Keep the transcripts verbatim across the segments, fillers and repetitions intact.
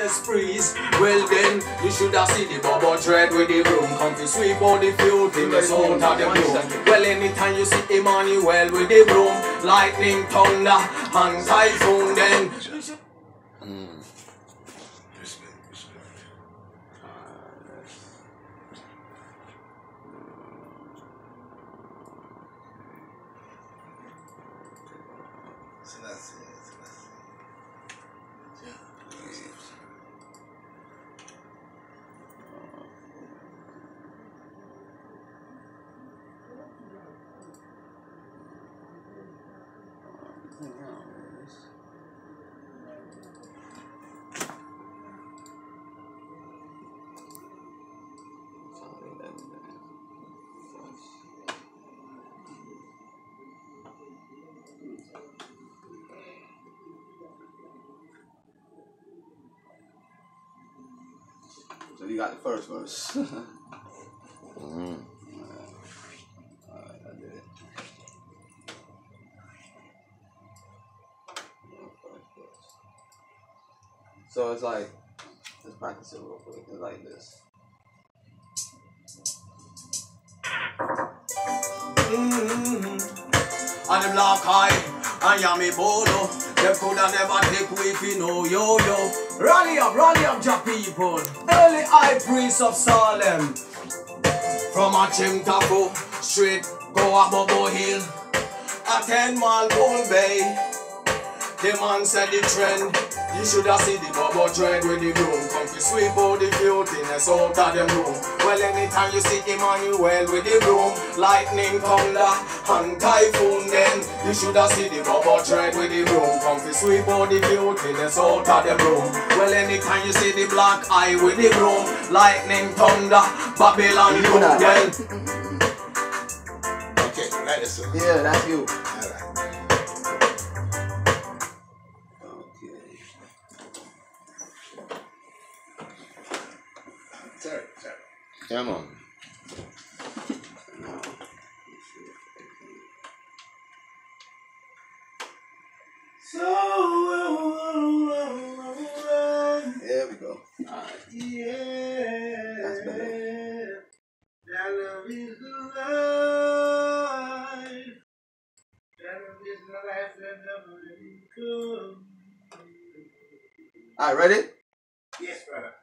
sprees. Well then, you should have seen the bubble tread with the broom. Come to sweep all the filthiness out of the room. Well, anytime you see Emmanuel with the broom, lightning, thunder, and typhoon, then you should... Mm. Respect, respect. So that's it. So that's it. Yeah. So you got the first verse. Mm-hmm. Alright, I did it. So it's like, let's practice it real quick. It's like this. Mm-hmm. On the black eye, I am a bolo. They coulda never take we if you know yo yo. Rally up, rally up, your people. Early high priest of Salem. From a Chimtako, straight go up Bobo Hill. A ten mile Bull Bay. The man said the trend. You should have seen the bubble tread with the broom. Come to sweep all the filthiness out of them room. Well, anytime you see Emmanuel with the broom, lightning, thunder, and typhoon, then you should have seen the bubble tread with the broom. Come to sweep all the filthiness out of them room. Well, anytime you see the black eye with the broom, lightning, thunder, Babylon, you then. Okay, that is it. Yeah, that's you. Sorry, sorry. Come on. So, there we go. Alright. Yeah. That's better. That love is the life. That love is the life that never comes. Alright, ready? Yes, brother.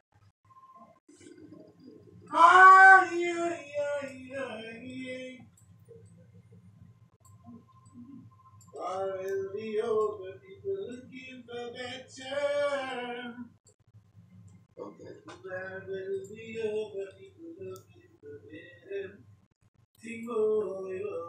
Ah, yeah, yeah, yeah, yeah. War will be over, people looking for better. Okay. War will be over, people looking for better. Tingo,